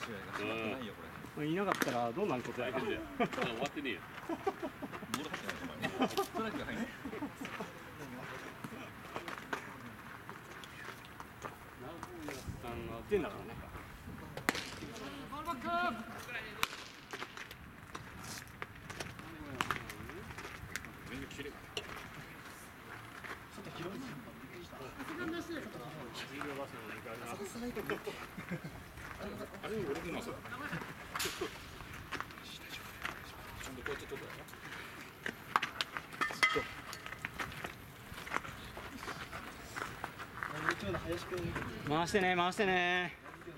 試合が始まってないよこれ。 いなかったらどうなることや。 終わってねえよ。 ボール入ってないじゃん前に。ストライクが入んない。 出んだからね。 全然切れがない。あれ俺でもそうだな。ちゃんとこうやって取ったよ。 回してね、回してね。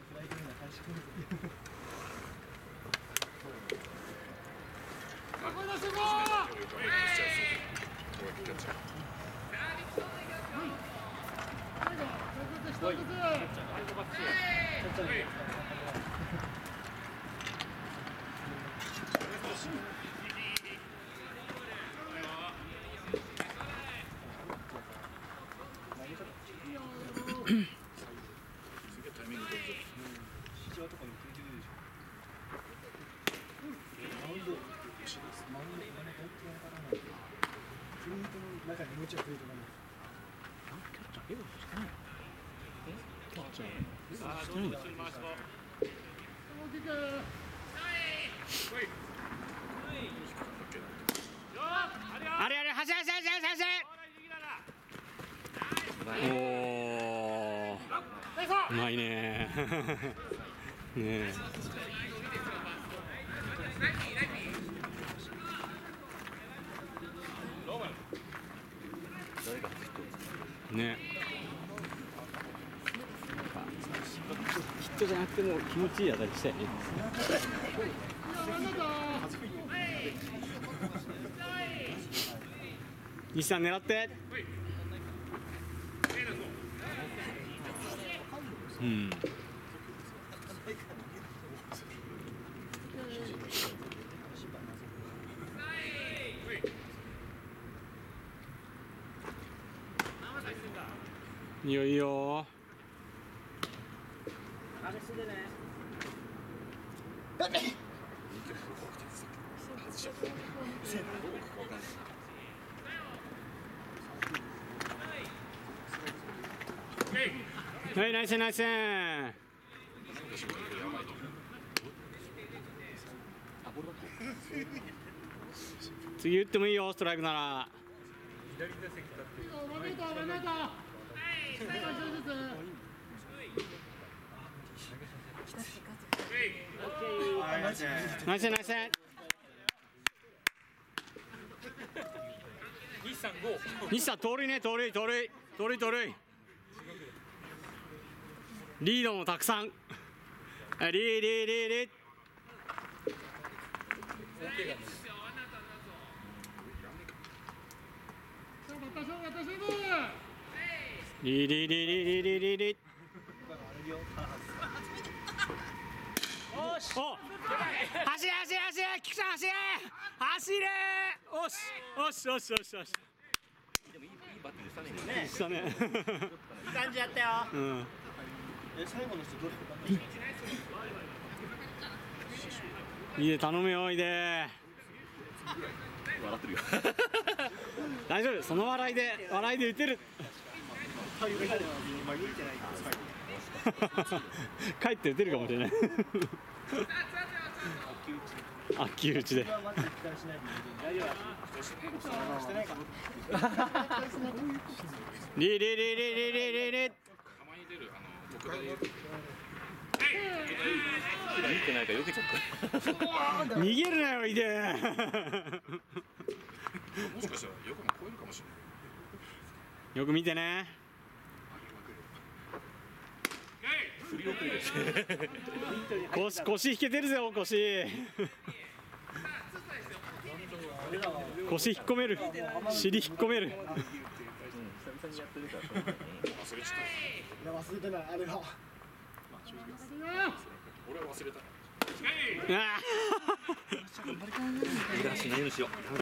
すげえタイミング取るぞ。 あれあれ、走れ走れ走れ走れ。おお。うまいね。ねえ。ね。ヒットじゃなくても気持ちいい当たりしたいね。西さん狙って。うん。いいよいいよ。はい、ナイスナイス。次打ってもいいよ、ストライクなら。ナイスナイス。西さん盗塁ね、盗塁盗塁盗塁盗塁。リードもたくさん。リーリーリーリー。リーリーリーリーリーリーリーリー。おし。お。走れ走れ走れ、菊ちゃん走れ走れ。おしおしおしおしおし。 でもいいバッティングしたね今ね。 したね。 いい感じやったよ。 うん。 最後の人どれかいいで、頼むよ、いいで。 笑ってるよ。 大丈夫、その笑いで打てる。帰って打てるかもしれない。あっき打ちで。リリリリリリリリ。 たまに出る特大。 見てないから避けちゃった。 逃げるなよ、いで。 もしかしたら横も超えるかもしれない。 よく見てね。 振り遅れです。 腰引けてるぜ、お腰。腰引っ込める。尻引っ込める。 久々にやってるから。 忘れちゃった。 忘れてないあれは。 俺は忘れた。 ああ。 逃がしないようにしよう。